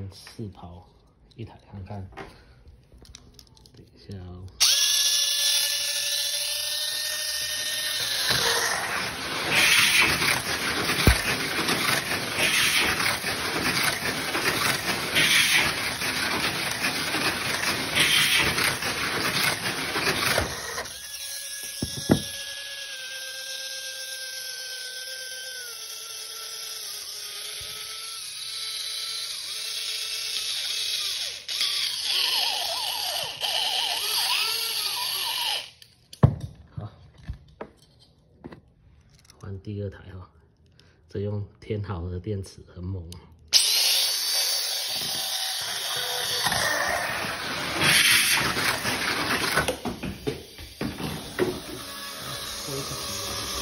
试跑一台看看。等一下哦。换第二台哈，这用天豪的电池很猛。这一台